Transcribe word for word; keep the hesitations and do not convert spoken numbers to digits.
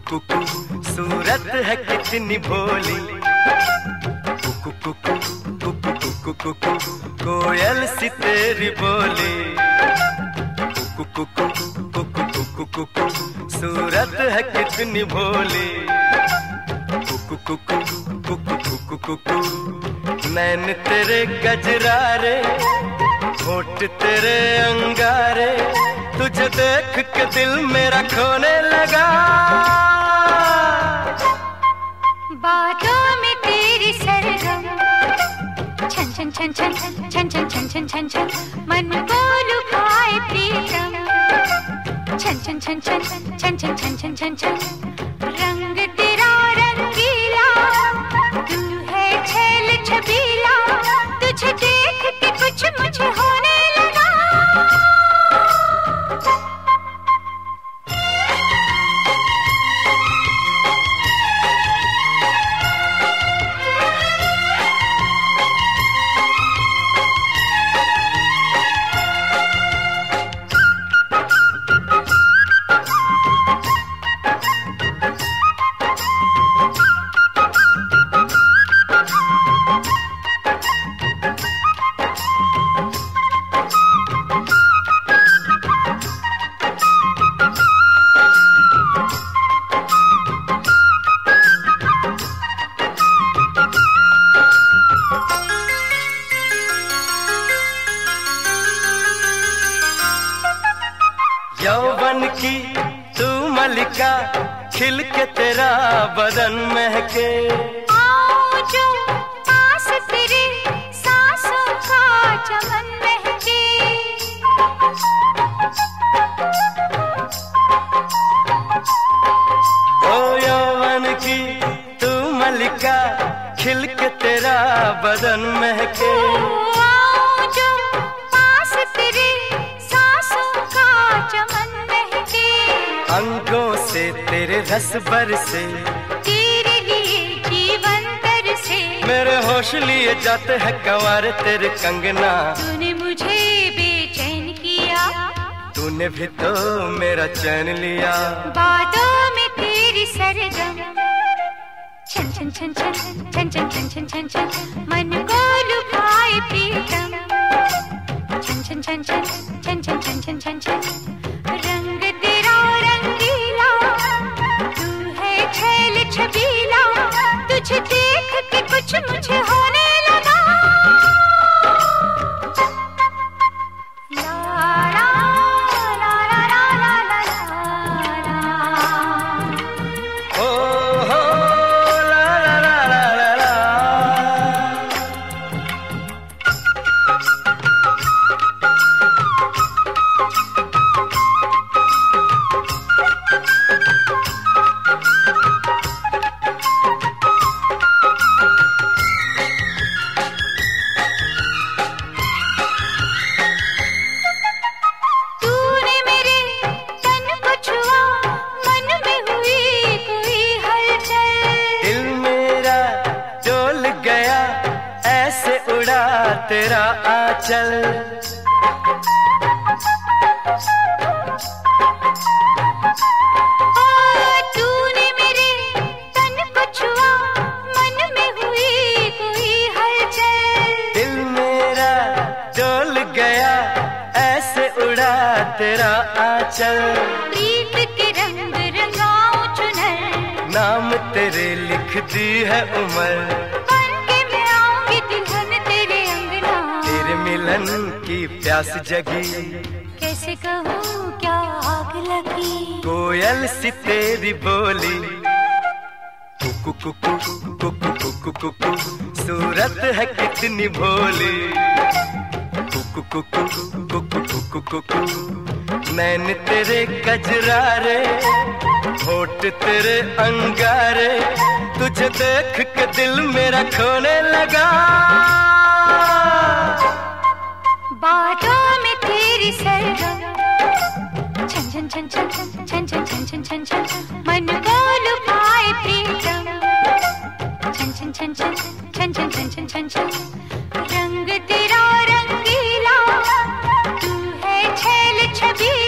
कुकु सूरत है कितनी भोली, कुकु कुकु कुकु कुकु कुकु कोयल सी तेरी बोली, कुकु कुकु कुकु कुकु कुकु सूरत है कितनी भोली, कुकु कुकु कुकु कुकु कुकु नैन तेरे गजरारे, होठ तेरे अंगारे, तुझे देख के दिल मेरा खोने लगा। बातों में तेरी सरगम, छन छन छन छन छन छन छन छन छन छन मन को लुभाए प्रीतम, छन छन छन छन छन छन छन छन छन छन रंग तेरा रंगीला, तू है छेल छबीला, तुझे देख के कुछ मुझे होने लगा। यौवन की तू मलिका, खिल के तेरा बदन महके, आओ जो पास तेरे सांसों का चमन महके, ओ यौवन की तू मलिका, खिल के तेरा बदन महके, आओ जो पास तेरे सांसों का चमन महके, अंगों से तेरे रस बरसे, तेरे लिए जीवन तरसे, मेरे होश लिए जाते हैं कंवार तेरे कंगना, तूने मुझे बेचैन किया, तूने भी तो मेरा चैन लिया। बातों में तेरी सरगम, छन छन छन छन छन छन छन छन छन छन मन को लुभाए प्रीतम, छन छन छन छन छन छन छन छन छन छन रंग तेरा रंगीला, तू है छेल छबीला, तुझे देख के कुछ मुझे होने लगा। ला ला ला ला ला ला ला ओ हो ला ला ला ला ला ला। तूने मेरे तन को छुआ, मन में हुई कोई हलचल, दिल मेरा डोल गया, ऐसे उड़ा तेरा आंचल, तूने मेरे तन को छुआ, मन में हुई कोई हलचल, दिल मेरा डोल गया, ऐसे उड़ा तेरा आंचल, प्रीत के रंग रंगाऊं चुनर, नाम तेरे लिख दी है उम्र, बन के मैं आऊंगी दुल्हन तेरे अंगना, तेरे मिलन की प्यास जगी, कैसे कहूँ क्या आग लगी, कोयल सी तेरी बोली, कुकु कुकु कुकु कुकु कुकु सूरत है कितनी भोली, कुकु कुकु कुकु कुकु कुकु नैन तेरे गजरारे, होठ तेरे अंगारे, तुझे देख के दिल मेरा खोने लगा। बातों में तेरी सरगम, छन छन छन छन छन छन छन छन छन छन मन को लुभाए प्रीतम, छन छन छन छन छन छन छन छन छन छन रंग तेरा रंगीला, तू है छेल छबीला,